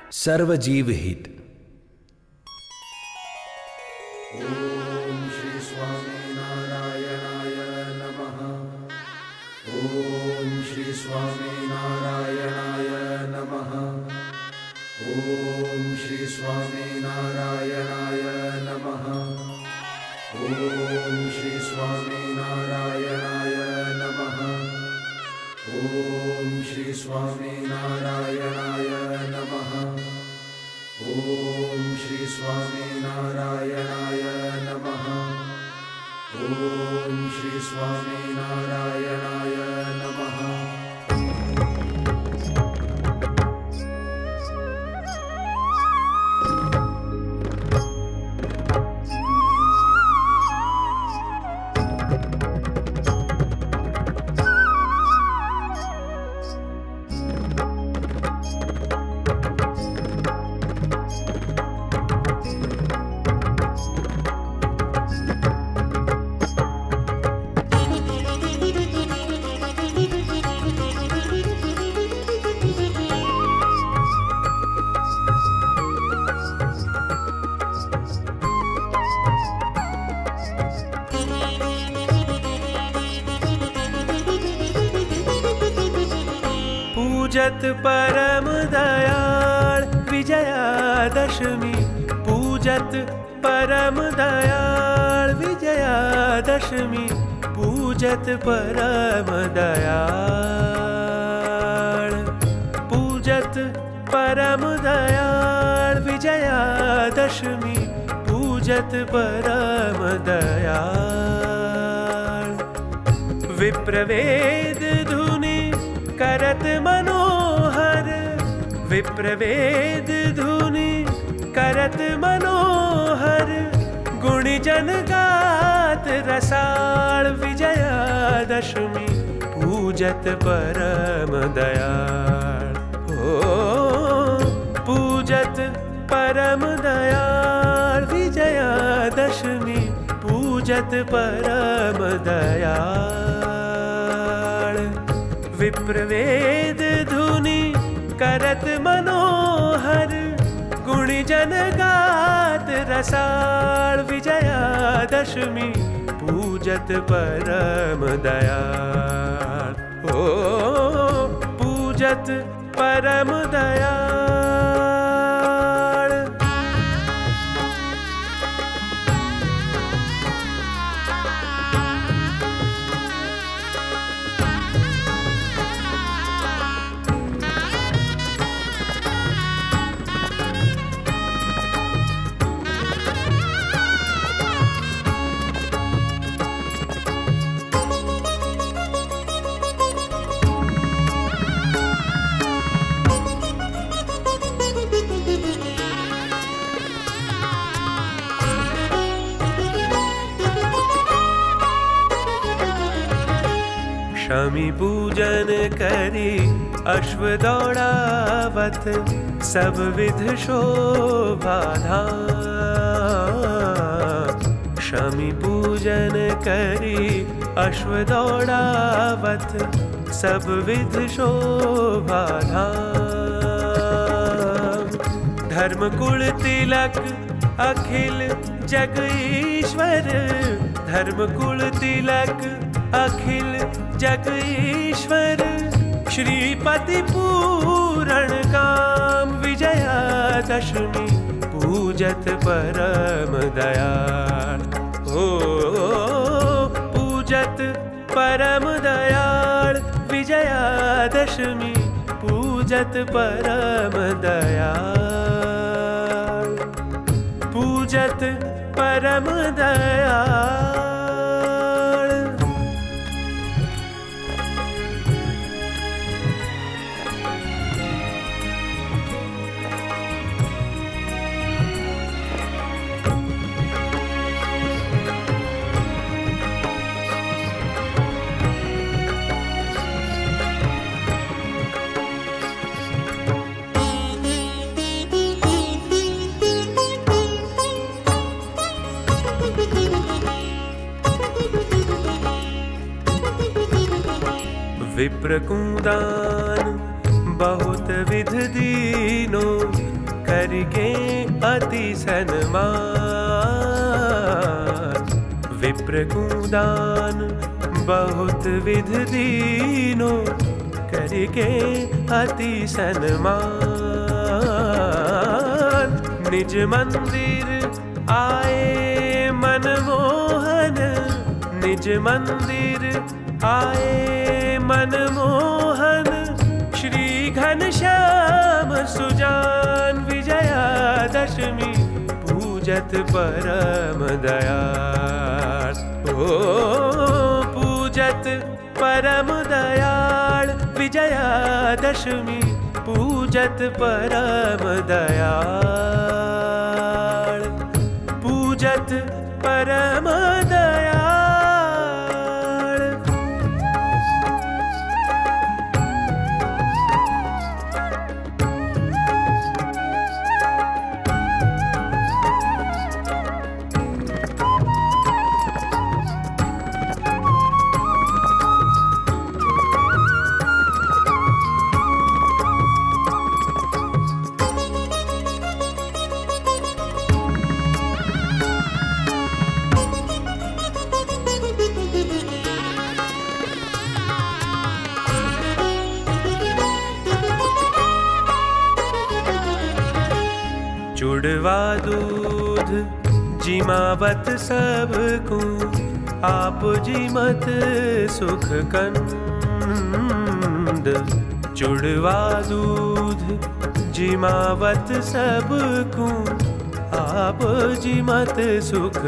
सर्वजीव हित। ओम श्री स्वामी नारायणाय नमः। ओम श्री स्वामी नारायणाय नमः। ओम श्री स्वामी नारायणाय नमः। ओम श्री स्वामी नारायणाय नमः। ओम श्री स्वामी नारायणाय नमः। ओम श्री स्वामी नारायणाय नमः। ओम श्री स्वामी नारायणाय नमः। पूजत परम दयाल विजयादशमी। पूजत परम दयाल विजयादशमी। पूजत परम दयाल। पूजत परम दयाल विजयादशमी। पूजत परम दयाल। विप्रवेद धुनि करत मनोहर। विप्रवेद धुनि करत मनोहर। गुणजन गात रसाल विजयादशमी। पूजत परम दयाल। ओ पूजत परम दयाल विजयादशमी। पूजत परम दयाल। विप्रवेद धुनि करत मनोहर। गुणजन गात रसाल विजयादशमी। पूजत परम दयाल। ओ पूजत परम दयाल। शमी पूजन करी अश्व दौड़ावत। सब विध शोभा धाम। शमी पूजन करी अश्व दौड़ावत। सब विध शोभा धाम। धर्म कुल तिलक अखिल जग ईश्वर। धर्म कुल तिलक अखिल जग ईश्वर। श्रीपति पूरण काम विजयादशमी। पूजत परम दयाल। ओ पूजत परम दयाल विजयादशमी। पूजत परम दयाल। पूजत परम दयाल। विप्रकुंदान बहुत विध दीनो करके अति सन्मान। विप्र को दान बहुत विध दीनो, करके अति सन्मान। निज मंदिर आए मनमोहन, निज मंदिर आए मनमोहन। श्री घनश्याम सुजान विजयादशमी पूजत परम दयाल। ओ पूजत परम दयाल विजयादशमी पूजत परम दयाल। पूजत परम दयाल। जुड़वा दूध जिमावत सबको, आप जिमत सुख कंद। जुड़वा दूध जिमावत सबको, आप जिमत सुख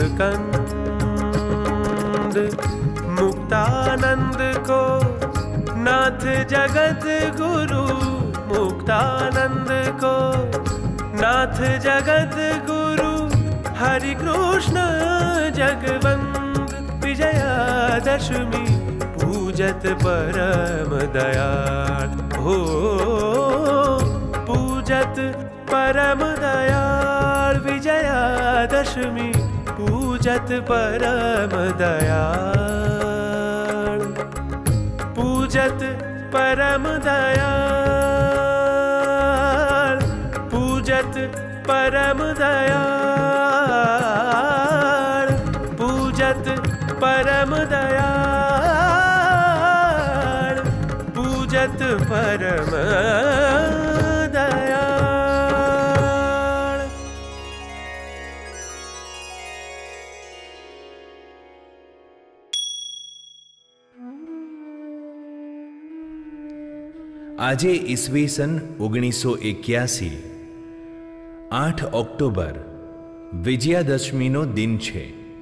कंद। मुक्तानंद को नाथ जगत गुरु, मुक्तानंद को नाथ जगत गुरु। हरि कृष्ण जगवंद विजयादशमी पूजत परम दयाल। हो पूजत परम दयाल विजयादशमी पूजत परम दयाल। पूजत परम दयाल। पूजत परम दयाल। पूजत परम दयाल। पूजत परम दयाल। આજે ઈસવીસન 1981 8 ઓક્ટોબર વિજયાદશમીનો દિન છે।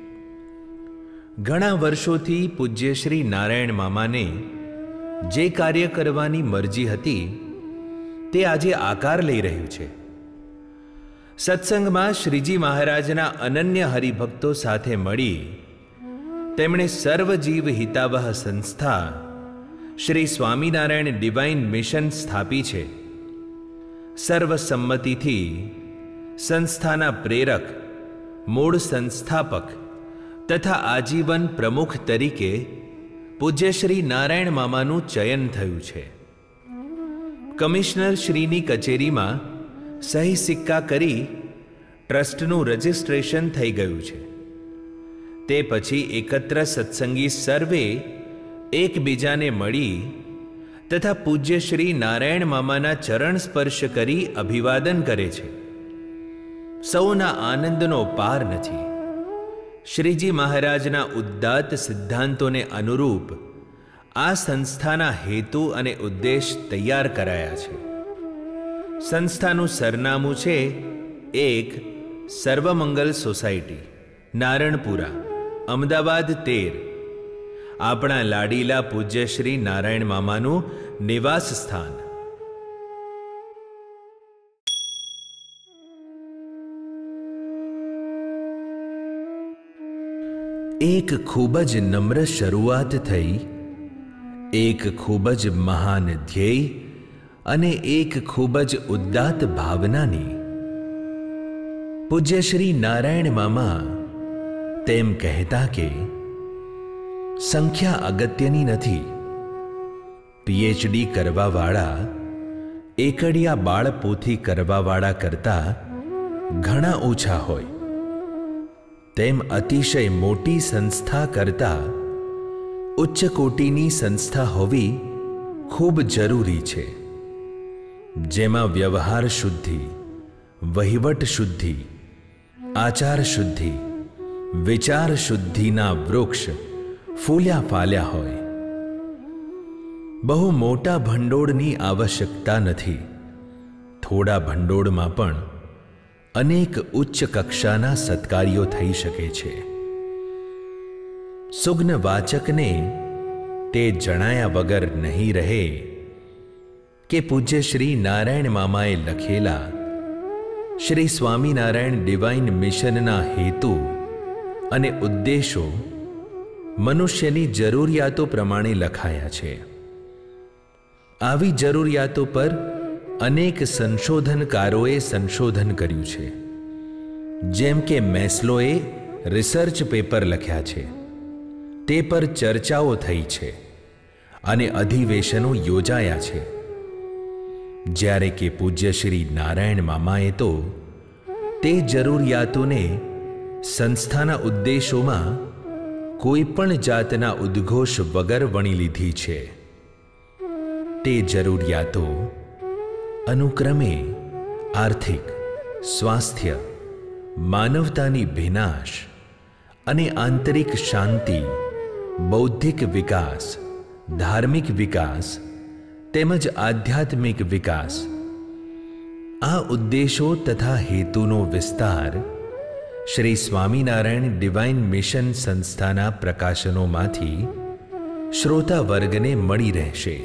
ઘણા વર્ષોથી પૂજ્ય શ્રી નારાયણ મામાને જે કાર્ય કરવાની મરજી હતી તે આજે આકાર લઈ રહ્યું છે। સત્સંગમાં શ્રીજી મહારાજના અનન્ય હરિભક્તો સાથે મળી તેમણે સર્વજીવ હિતાવહ સંસ્થા શ્રી સ્વામિનારાયણ ડિવાઇન મિશન સ્થાપી છે। સર્વસંમતિથી સંસ્થાના પ્રેરક, મૂળ સંસ્થાપક તથા આજીવન પ્રમુખ તરીકે પૂજ્ય શ્રી નારાયણ મામાનું ચયન થયું છે। કમિશનર શ્રીની કચેરીમાં સહી સિક્કા કરી ટ્રસ્ટનું રજિસ્ટ્રેશન થઈ ગયું છે। તે પછી એકત્ર સત્સંગી સર્વે એકબીજાને મળી તથા પૂજ્ય શ્રી નારાયણ મામાના ચરણ સ્પર્શ કરી અભિવાદન કરે છે। સૌના આનંદનો પાર નથી। શ્રીજી મહારાજના ઉદ્દાત્ત સિદ્ધાંતોને અનુરૂપ આ સંસ્થાના હેતુ અને ઉદ્દેશ તૈયાર કરાયા છે। સંસ્થાનું સરનામું છે 1 સર્વમંગલ સોસાયટી, નારણપુરા, અમદાવાદ 13। આપણા લાડીલા પૂજ્ય શ્રી નારાયણ મામાનું નિવાસ સ્થાન। એક ખૂબ જ નમ્ર શરૂઆત થઈ, એક ખૂબ જ મહાન ધ્યેય અને એક ખૂબ જ ઉદ્દાત્ત ભાવનાની। પૂજ્ય શ્રી નારાયણ મામા તેમ કહેતા કે સંખ્યા અગત્યની નથી, પીએચડી કરવાવાળા એકડિયા બાળપોથી કરવાવાળા કરતાં ઘણા ઓછા હોય, તેમ અતિશય મોટી સંસ્થા કરતા ઉચ્ચ કોટીની સંસ્થા હોવી ખૂબ જરૂરી છે, જેમાં વ્યવહાર શુદ્ધિ, વહીવટ શુદ્ધિ, આચાર શુદ્ધિ, વિચાર શુદ્ધિના વૃક્ષ ફૂલ્યા ફાલ્યા હોય. બહુ મોટા ભંડોળની આવશ્યકતા નથી. થોડા ભંડોળમાં પણ અનેક ઉચ્ચ કક્ષાના સત્કાર્યો થઈ શકે છે. સુગ્ન વાચકને તે જણાયા વગર નહીં રહે કે પૂજ્ય શ્રી નારાયણ મામાએ લખેલા શ્રી સ્વામિનારાયણ ડિવાઇન મિશનના હેતુ અને ઉદ્દેશો મનુષ્યની જરૂરિયાતો પ્રમાણે લખાયા છે. આવી જરૂરિયાતો પર અનેક સંશોધનકારોએ સંશોધન કર્યું છે. જેમ કે મેસ્લોએ રિસર્ચ પેપર લખ્યા છે, તે પર ચર્ચાઓ થઈ છે અને અધિવેશનો યોજાયા છે. જ્યારે કે પૂજ્ય શ્રી નારાયણ મામાએ તો તે જરૂરિયાતોને સંસ્થાના ઉદ્દેશોમાં કોઈ પણ જાતના ઉદ્ઘોષ વગર વણી લીધી છે. તે જરૂરિયાતો અનુક્રમે આર્થિક, સ્વાસ્થ્ય, માનવતાની વિનાશ અને આંતરિક શાંતિ, બૌદ્ધિક વિકાસ, ધાર્મિક વિકાસ તેમજ આધ્યાત્મિક વિકાસ, આ ઉદ્દેશો તથા હેતુનો વિસ્તાર શ્રી સ્વામિનારાયણ ડિવાઇન મિશન સંસ્થાના પ્રકાશનોમાંથી શ્રોતા વર્ગને મળી રહેશે.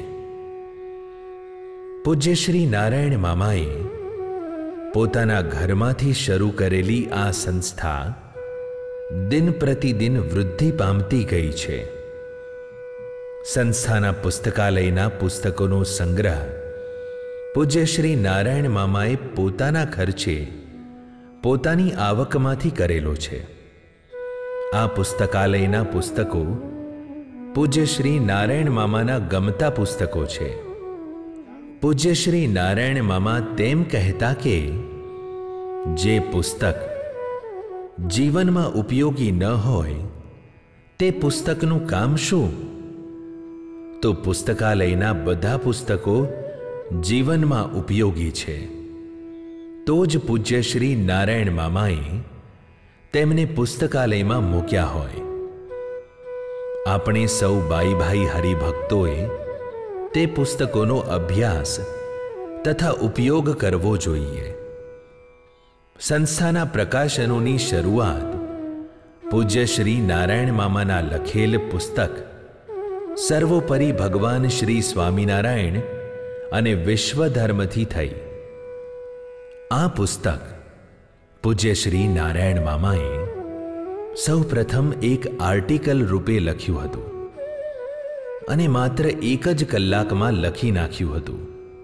પૂજ્ય શ્રી નારાયણ મામાએ પોતાના ઘરમાંથી શરૂ કરેલી આ સંસ્થા દિન પ્રતિદિન વૃદ્ધિ પામતી ગઈ છે. સંસ્થાના પુસ્તકાલયના પુસ્તકોનો સંગ્રહ પૂજ્ય શ્રી નારાયણ મામાએ પોતાના ખર્ચે પોતાની આવકમાંથી કરેલો છે. આ પુસ્તકાલયના પુસ્તકો પૂજ્ય શ્રી નારાયણ મામાના ગમતા પુસ્તકો છે. પૂજ્ય શ્રી નારાયણ મામા તેમ કહેતા કે જે પુસ્તક જીવનમાં ઉપયોગી ન હોય તે પુસ્તકનું કામ શું? તો પુસ્તકાલયના બધા પુસ્તકો જીવનમાં ઉપયોગી છે. તો જ પૂજ્ય શ્રી નારાયણ મામાએ તેમને પુસ્તકાલયમાં મૂક્યા હોય. આપણે સૌ બાઈભાઈ હરિભક્તોએ તે પુસ્તકોનો અભ્યાસ તથા ઉપયોગ કરવો જોઈએ. સંસ્થાના પ્રકાશનોની શરૂઆત પૂજ્ય શ્રી નારાયણ મામાના લખેલ પુસ્તક સર્વોપરી ભગવાન શ્રી સ્વામિનારાયણ અને વિશ્વધર્મથી થઈ. આ પુસ્તક પૂજ્ય શ્રી નારાયણ મામાએ સૌ પ્રથમ એક આર્ટિકલ રૂપે લખ્યું હતું અને માત્ર એક જ કલાકમાં લખી નાખ્યું હતું.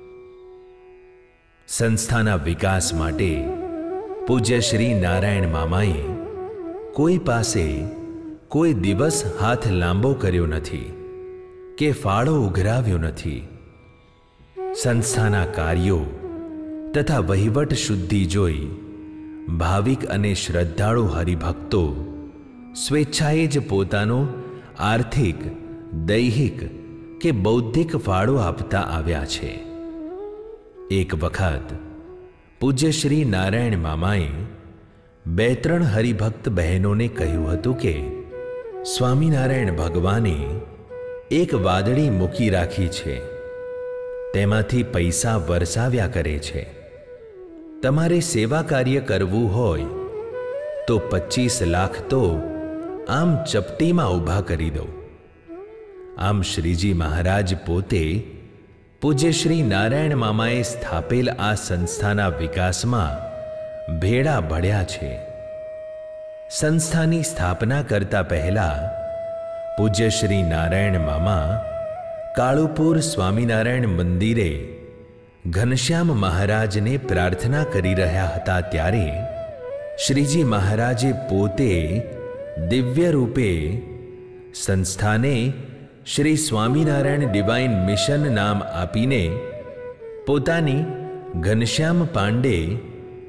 સંસ્થાના વિકાસ માટે પૂજ્ય શ્રી નારાયણ મામાએ કોઈ પાસે કોઈ દિવસ હાથ લાંબો કર્યો નથી કે ફાળો ઉઘરાવ્યો નથી. સંસ્થાના કાર્યો તથા વહીવટ શુદ્ધિ જોઈ ભાવિક અને શ્રદ્ધાળુ હરિભક્તો સ્વેચ્છાએ જ પોતાનો આર્થિક, દૈહિક કે બૌદ્ધિક ફાળો આપતા આવ્યા છે. એક વખત પૂજ્ય શ્રી નારાયણ મામાએ 2-3 હરિભક્ત બહેનોને કહ્યું હતું કે સ્વામિનારાયણ ભગવાને એક વાદળી મૂકી રાખી છે, તેમાંથી પૈસા વરસાવ્યા કરે છે. તમારે સેવા કાર્ય કરવું હોય તો 25 લાખ તો આમ ચપટીમાં ઊભા કરી દો. આમ શ્રીજી મહારાજ પોતે પૂજ્ય શ્રી નારાયણ મામાએ સ્થાપેલ આ સંસ્થાના વિકાસમાં ભેળા ભળ્યા છે. સંસ્થાની સ્થાપના કરતા પહેલા પૂજ્ય શ્રી નારાયણ મામા કાળુપુર સ્વામિનારાયણ મંદિરે ઘનશ્યામ મહારાજને પ્રાર્થના કરી રહ્યા હતા ત્યારે શ્રીજી મહારાજે પોતે દિવ્ય રૂપે સંસ્થાને શ્રી સ્વામિનારાયણ ડિવાઇન મિશન નામ આપીને પોતાની ઘનશ્યામ પાંડે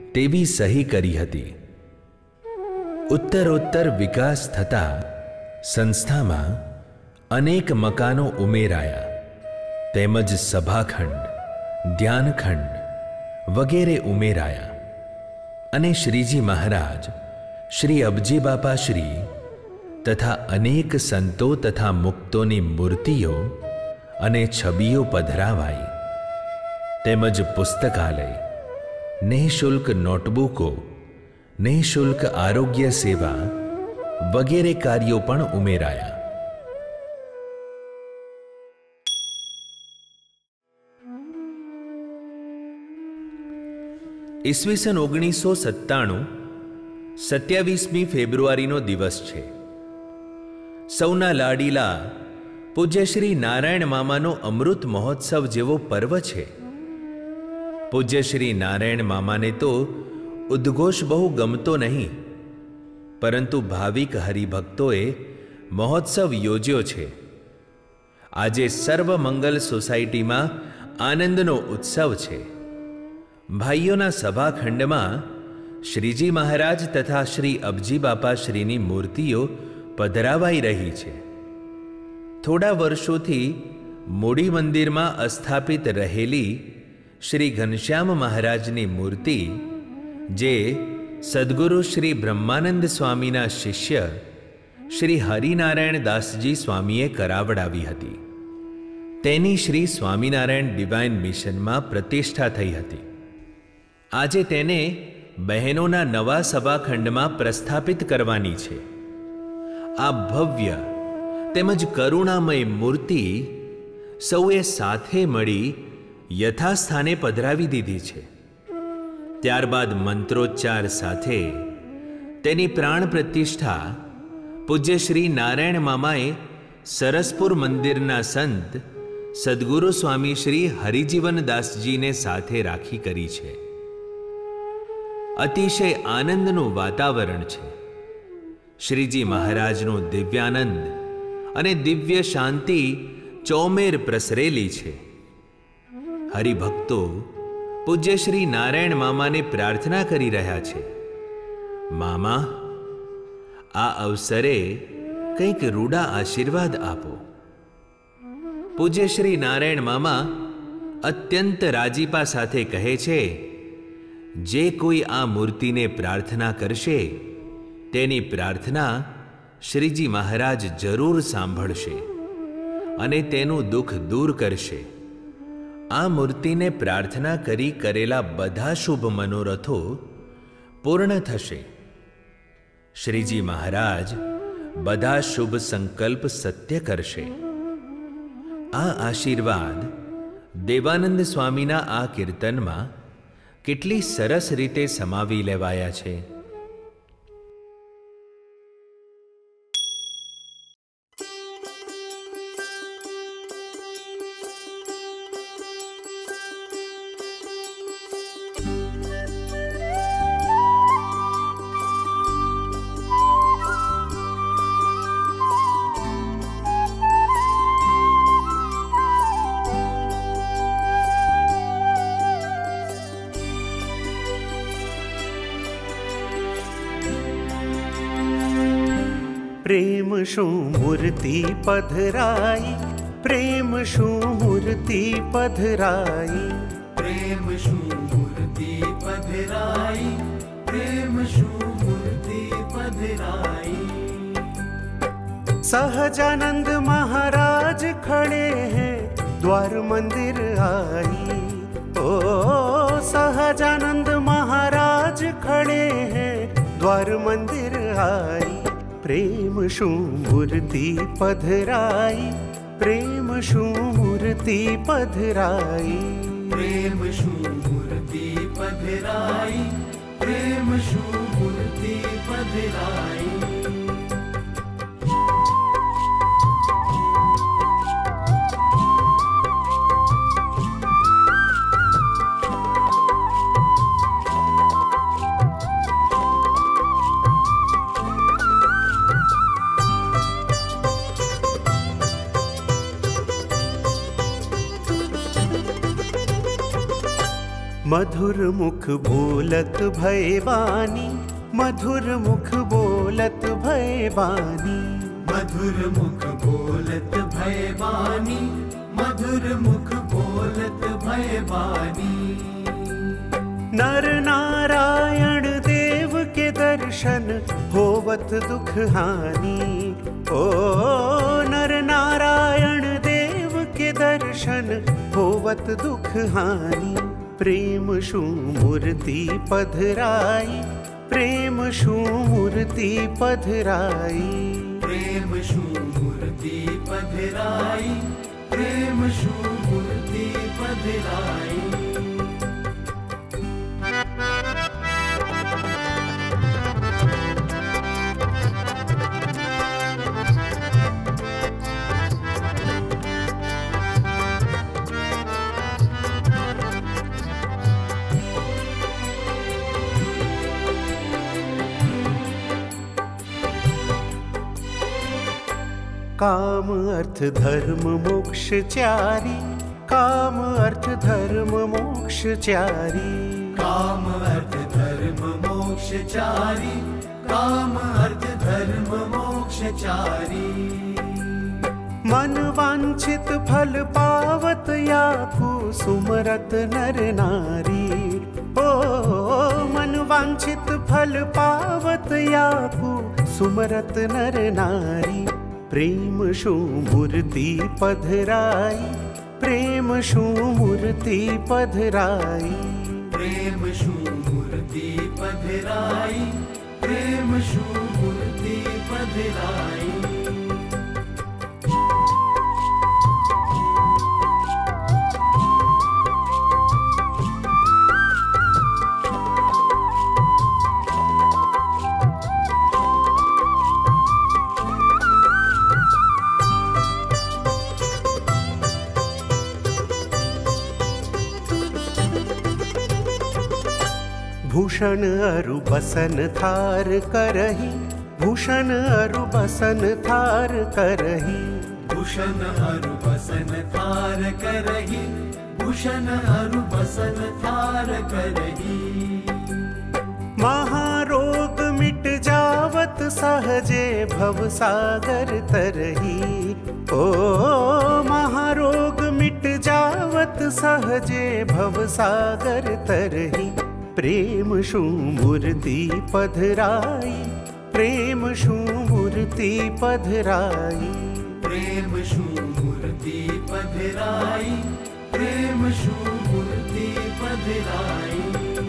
તેવી સહી કરી હતી. ઉત્તરોત્તર વિકાસ થતા સંસ્થામાં અનેક મકાનો ઉમેરાયા, તેમજ સભાખંડ, ધ્યાનખંડ વગેરે ઉમેરાયા અને શ્રીજી મહારાજ, શ્રી અબજી બાપા શ્રી તથા અનેક સંતો તથા મુક્તોની મૂર્તિઓ અને છબીઓ પધરાવાઈ, તેમજ પુસ્તકાલય, નિઃશુલ્ક નોટબુકો, નિઃશુલ્ક આરોગ્ય સેવા વગેરે કાર્યો પણ ઉમેરાયા. ઈસવીસન 1997 27મી ફેબ્રુઆરીનો દિવસ છે. સૌના લાડીલા પૂજ્ય શ્રી નારાયણ મામાનો અમૃત મહોત્સવ જેવો પર્વ છે. પૂજ્ય શ્રી નારાયણ મામાને તો ઉદ્ઘોષ બહુ ગમતો નહીં, પરંતુ ભાવિક હરિભક્તોએ મહોત્સવ યોજ્યો છે. આજે સર્વ મંગલ સોસાયટીમાં આનંદનો ઉત્સવ છે. ભાઈઓના સભાખંડમાં શ્રીજી મહારાજ તથા શ્રી અબજી બાપા શ્રીની મૂર્તિઓ પધરાવાઈ રહી છે. થોડા વર્ષોથી મૂડી મંદિરમાં અસ્થાપિત રહેલી શ્રી ઘનશ્યામ મહારાજની મૂર્તિ, જે સદ્ગુરુ શ્રી બ્રહ્માનંદ સ્વામીના શિષ્ય શ્રી હરિનારાયણ દાસજી સ્વામીએ કરાવડાવી હતી, તેની શ્રી સ્વામિનારાયણ ડિવાઇન મિશનમાં પ્રતિષ્ઠા થઈ હતી. આજે તેને બહેનોના નવા સભાખંડમાં પ્રસ્થાપિત કરવાની છે. આ ભવ્ય તેમજ કરુણામય મૂર્તિ સૌએ સાથે મળી યથાસ્થાને પધરાવી દીધી છે. ત્યારબાદ મંત્રોચ્ચાર સાથે તેની પ્રાણ પ્રતિષ્ઠા પૂજ્ય શ્રી નારાયણ મામાએ સરસપુર મંદિરના સંત સદ્ગુરુ સ્વામી શ્રી હરિજીવનદાસજીને સાથે રાખી કરી છે. અતિશય આનંદનું વાતાવરણ છે. શ્રીજી મહારાજનો દિવ્યાનંદ અને દિવ્ય શાંતિ ચોમેર પ્રસરેલી છે. હરિભક્તો પૂજ્ય શ્રી નારાયણ મામાને પ્રાર્થના કરી રહ્યા છે, મામા, આ અવસરે કંઈક રૂડા આશીર્વાદ આપો. પૂજ્ય શ્રી નારાયણ મામા અત્યંત રાજીપા સાથે કહે છે, જે કોઈ આ મૂર્તિને પ્રાર્થના કરશે તેની પ્રાર્થના શ્રીજી મહારાજ જરૂર સાંભળશે અને તેનું દુઃખ દૂર કરશે. આ મૂર્તિને પ્રાર્થના કરી કરેલા બધા શુભ મનોરથો પૂર્ણ થશે. શ્રીજી મહારાજ બધા શુભ સંકલ્પ સત્ય કરશે. આ આશીર્વાદ દેવાનંદ સ્વામીના આ કીર્તનમાં કેટલી સરસ રીતે સમાવી લેવાયા છે. પ્રેમ શું મૂર્તિ પધરાઈ, પ્રેમ શું મૂર્તિ પધરાઈ, પ્રેમ શું મૂર્તિ પધરાઈ, પ્રેમ શું મૂર્તિ પધરાઈ. સહજાનંદ મહારાજ ખડે હૈ દ્વાર મંદિર આઈ. ઓ સહજાનંદ મહારાજ ખડે હૈ દ્વાર મંદિર આઈ. પ્રેમ શું મૂર્તિ પધરાઈ, પ્રેમ શું મૂર્તિ પધરાઈ, પ્રેમ શું મૂર્તિ પધરાઈ, પ્રેમ શું મૂર્તિ પધરાઈ. मधुर मुख बोलत भय बानी, मधुर मुख बोलत भय बानी, मधुर मुख बोलत भय बानी, मधुर मुख बोलत भय बानी। नर नारायण देव के दर्शन होवत दुख हानि। ओ नर नारायण देव के दर्शन होवत दुख हानि। प्रेम शू मूर्ति पधराई, प्रेम शू मूर्ति पधराई, प्रेम शू मूर्ति पधराई, प्रेम शू मूर्ति पधराई। काम अर्थ धर्म मोक्ष चारी, काम अर्थ धर्म मोक्ष चारी, काम अर्थ धर्म मोक्ष चारी, काम अर्थ धर्म मोक्ष चारी। मन वांछित फल पावत याकू सुमरत नर नारी। ओ मन वांछित फल पावत याकू सुमरत नर नारी। प्रेम शू मूर्ति पधराई, प्रेम शू मूर्ति पधराई, प्रेम शू मूर्ति पधराई, प्रेम शू मूर्ति पधराई। भूषण अरु बसन थार करही, भूषण अरु बसन थार करही, भूषण अरु बसन थार करही, भूषण अरु बसन थार करही। महारोग मिट जावत सहजे भव सागर तरही। ओ महारोग मिट जावत सहजे भव सागर तरही। प्रेम शू मूर्ति पधराई, प्रेम शू मूर्ति पधराई, प्रेम शू मूर्ति पधराई, प्रेम शू मूर्ति पधराई।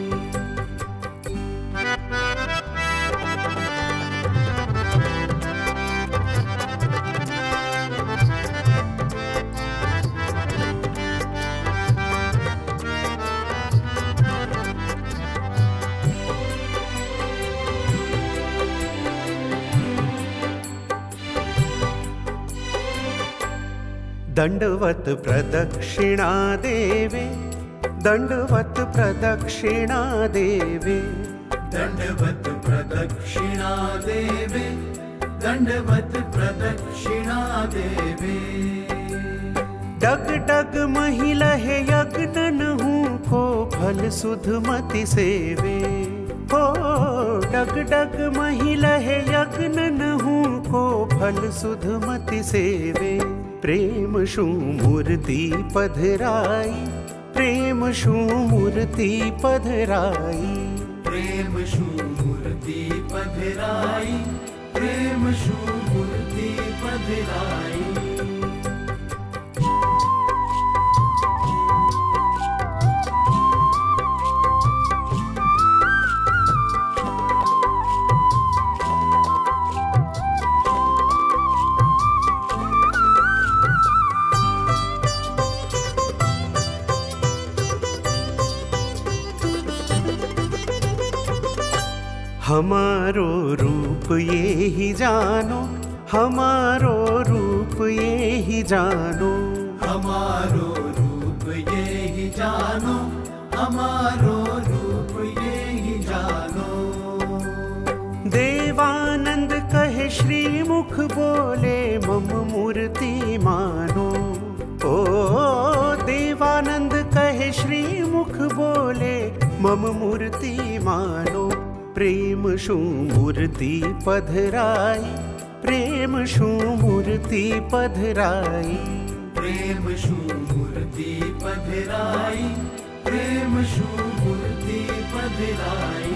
दंडवत प्रदक्षिणा देवे, दंडवत प्रदक्षिणा देवे, दंडवत प्रदक्षिणा देवे, दंडवत प्रदक्षिणा देवे। डग डग महिलहे यज्ञन हूँ को फल सुधमति सेवे। हो डग डग महिलहे यज्ञन हूँ को फल सुधमति सेवे। प्रेम शू मूर्ति पधराई, प्रेम शू मूर्ति पधराई, प्रेम शू मूर्ति पधराई, प्रेम शू मूर्ति पधराई। हमारो रूप ये ही जानो, हमारो रूप ये ही जानो, हमारो रूप ये ही जानो, हमारो रूप ये ही जानो। देवानंद कहे श्री मुख बोले मम मूर्ति मानो। ओ देवानंद कहे श्री मुख बोले મમ મૂર્તિ માનો પ્રેમ શું મૂર્તિ પધરાઈ પ્રેમ શું મૂર્તિ પધરાઈ પ્રેમ શું મૂર્તિ પધરાઈ પ્રેમ શું મૂર્તિ પધરાઈ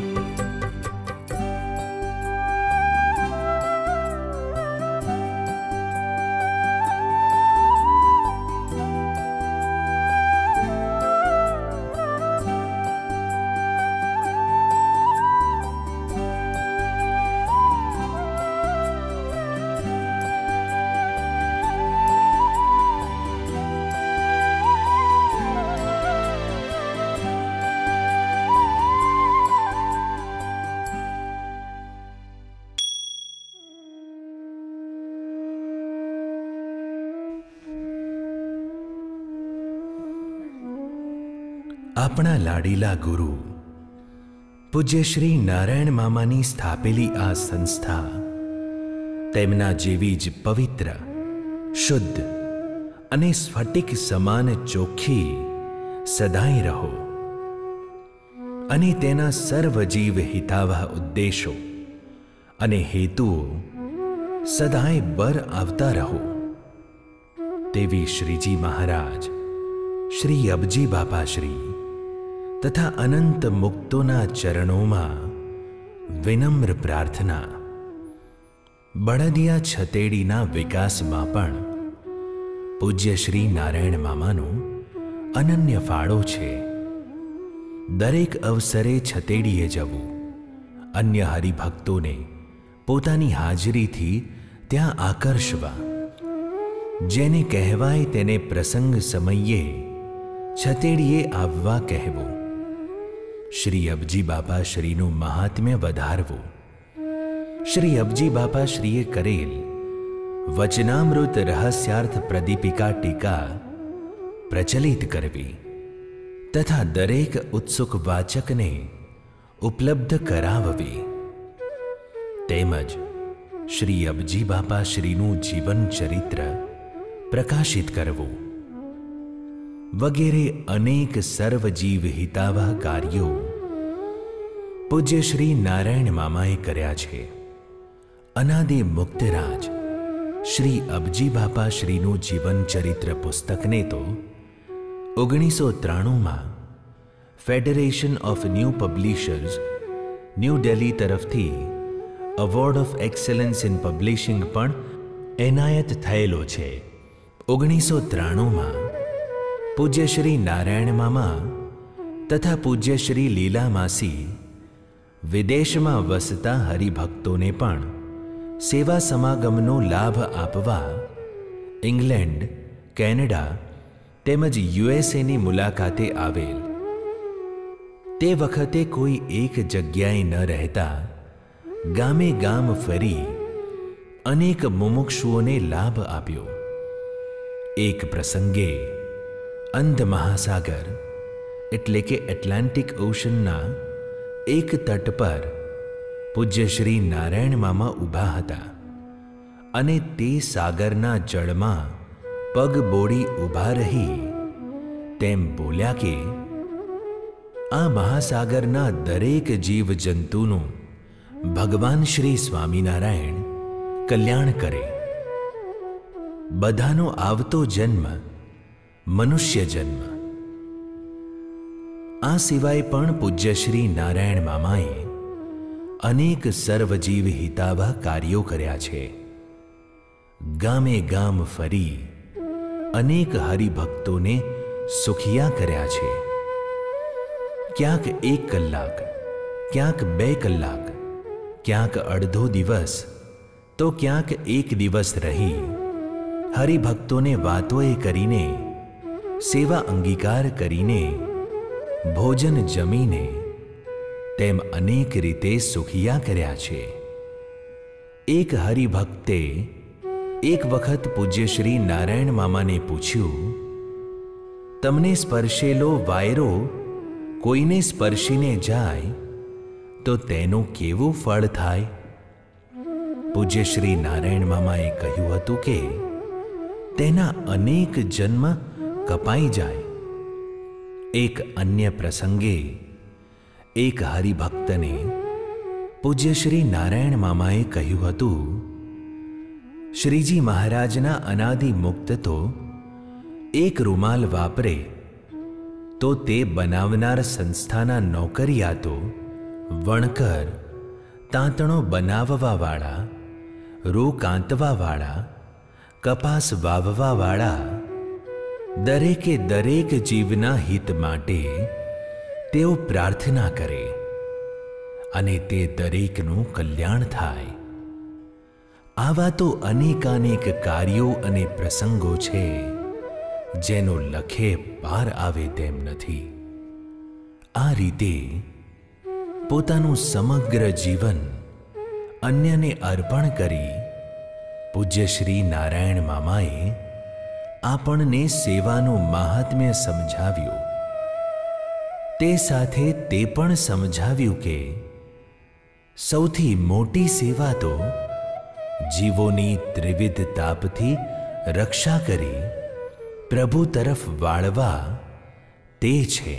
આપણા લાડીલા ગુરુ પૂજ્ય શ્રી નારાયણ મામાની સ્થાપેલી આ સંસ્થા તેમના જેવી જ પવિત્ર, શુદ્ધ અને સ્ફટિક સમાન ચોખ્ખી સદાય રહો અને તેના સર્વજીવ હિતાવહ ઉદ્દેશો અને હેતુઓ સદાય બર આવતા રહો તેવી શ્રીજી મહારાજ, શ્રી અબજી બાપાશ્રી તથા અનંત મુક્તોના ચરણોમાં વિનમ્ર પ્રાર્થના. બળદિયા છતેડીના વિકાસમાં પણ પૂજ્ય શ્રી નારાયણ મામાનો અનન્ય ફાળો છે. દરેક અવસરે છતેડીએ જવું, અન્ય હરિભક્તોને પોતાની હાજરીથી ત્યાં આકર્ષવા, જેને કહેવાય તેને પ્રસંગ સમયે છતેડીએ આવવા કહેવું, શ્રી અબજી બાપાશ્રીનું મહાત્મ્ય વધારવું, શ્રી અબજી બાપાશ્રીએ કરેલ વચનામૃત રહસ્યાર્થ પ્રદીપિકા ટીકા પ્રચલિત કરવી તથા દરેક ઉત્સુક વાચકને ઉપલબ્ધ કરાવવી, તેમજ શ્રી અબજી બાપાશ્રીનું જીવન ચરિત્ર પ્રકાશિત કરવું વગેરે અનેક સર્વજીવ હિતાવહ કાર્યો પૂજ્ય શ્રી નારાયણ મામાએ કર્યા છે. અનાદિ મુક્તરાજ શ્રી અબજી બાપાશ્રીનું જીવન ચરિત્ર પુસ્તકને તો 1993માં federation of new publishers new Delhi તરફથી award of excellence in publishing પણ એનાયત થયેલો છે. 1993માં પૂજ્ય શ્રી નારાયણ મામા તથા પૂજ્ય શ્રી લીલા માસી વિદેશમાં વસતા હરિભક્તોને પણ સેવા સમાગમનો લાભ આપવા ઇંગ્લેન્ડ, કેનેડા તેમજ યુએસએની મુલાકાતે આવેલ. તે વખતે કોઈ એક જગ્યાએ ન રહેતા ગામે ગામ ફરી અનેક મુમુક્ષુઓને લાભ આપ્યો. એક પ્રસંગે અંધ મહાસાગર એટલે કે એટલાન્ટિક ઓશનના એક તટ પર પૂજ્ય શ્રી નારાયણ મામા ઊભા હતા અને તે સાગરના જળમાં પગ બોળી ઊભા રહી તેમ બોલ્યા કે આ મહાસાગરના દરેક જીવજંતુનું ભગવાન શ્રી સ્વામિનારાયણ કલ્યાણ કરે. બધાનો આવતો જન્મ મનુષ્ય જન્મ. આ સિવાય પણ પૂજ્ય શ્રી નારાયણ મામાએ અનેક સર્વજીવ હિતાવહ કાર્યો કર્યા છે. ગામે ગામ ફરી અનેક હરિભક્તોને સુખિયા કર્યા છે. ક્યાંક 1 કલાક, ક્યાંક 2 કલાક, ક્યાંક અડધો દિવસ તો ક્યાંક 1 દિવસ રહી હરિભક્તોને વાતોએ કરીને, સેવા અંગીકાર કરીને, ભોજન જમીને તેમ અનેક રીતે સુખિયા કર્યા છે. એક હરિભક્તે એક વખત પૂજ્ય શ્રી નારાયણ મામાને પૂછ્યું, તમને સ્પર્શેલો વાયરો કોઈને સ્પર્શીને જાય તો તેનું કેવું ફળ થાય? પૂજ્ય શ્રી નારાયણ મામાએ કહ્યું હતું કે તેના અનેક જન્મ કપાઈ જાય. એક અન્ય પ્રસંગે એક હરિભક્તને પૂજ્ય શ્રી નારાયણ મામાએ કહ્યું હતું, શ્રીજી મહારાજના અનાદિ મુક્ત તો એક રૂમાલ વાપરે તો તે બનાવનાર સંસ્થાના નોકરિયાતો, વણકર, તાંતણો બનાવવાવાળા, રૂ કાંતવાવાળા, કપાસ વાવવાવાળા દરેકે દરેક જીવના હિત માટે તેઓ પ્રાર્થના કરે અને તે દરેકનું કલ્યાણ થાય. આવા તો અનેકાનેક કાર્યો અને પ્રસંગો છે જેનો લખે પાર આવે તેમ નથી. આ રીતે પોતાનું સમગ્ર જીવન અન્યને અર્પણ કરી પૂજ્ય શ્રી નારાયણ મામાએ આપણને સેવાનું મહાત્મ્ય સમજાવ્યું. તે સાથે તે પણ સમજાવ્યું કે સૌથી મોટી સેવા તો જીવોની ત્રિવિધ તાપથી રક્ષા કરી પ્રભુ તરફ વાળવા તે છે.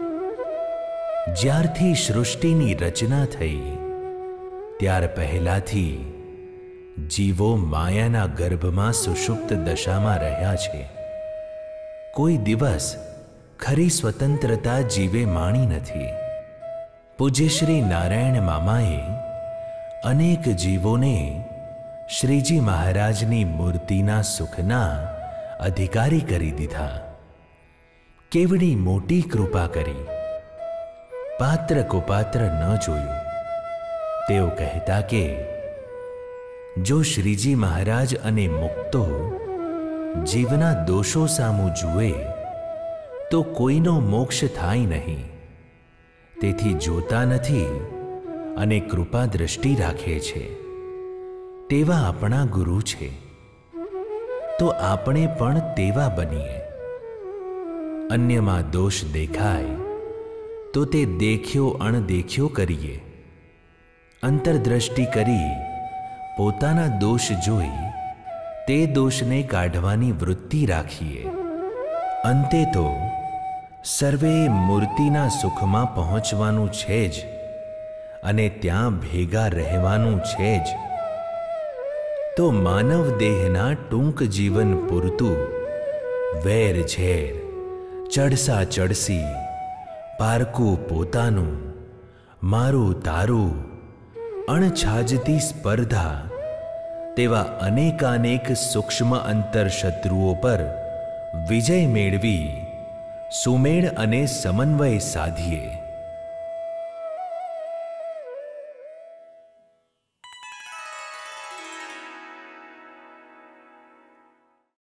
જ્યારથી સૃષ્ટિની રચના થઈ ત્યાર પહેલાથી જીવો માયાના ગર્ભમાં સુષુપ્ત દશામાં રહ્યા છે. કોઈ દિવસ ખરી સ્વતંત્રતા જીવે માણી નથી. પૂજ્ય શ્રી નારાયણ મામાએ અનેક જીવોને શ્રીજી મહારાજની મૂર્તિના સુખના અધિકારી કરી દીધા. કેવડી મોટી કૃપા કરી! પાત્ર કુપાત્ર ન જોયું. તેઓ કહેતા કે જો શ્રીજી મહારાજ અને મુક્તો જીવના દોષો સામું જુએ તો કોઈનો મોક્ષ થાય નહીં. તેથી જોતા નથી અને કૃપા દ્રષ્ટિ રાખે છે. તેવા આપણા ગુરુ છે તો આપણે પણ તેવા બનીએ. અન્યમાં દોષ દેખાય તો તે દેખ્યો અણદેખ્યો કરીએ. અંતરદ્રષ્ટિ કરી પોતાના દોષ જોઈ તે દોષને કાઢવાની વૃત્તિ રાખીએ. અંતે તો સર્વે મૂર્તિના સુખમાં પહોંચવાનું છે જ અને ત્યાં ભેગા રહેવાનું છે જ. તો માનવ દેહના ટૂંક જીવન પૂરતું વેર ઝેર, ચડસા ચડસી, પારકું પોતાનું, મારું તારું, અણછાજતી સ્પર્ધા તેવા અનેકાનેક સૂક્ષ્મ અંતર શત્રુઓ પર વિજય મેળવી સુમેળ અને સમન્વય સાધીએ.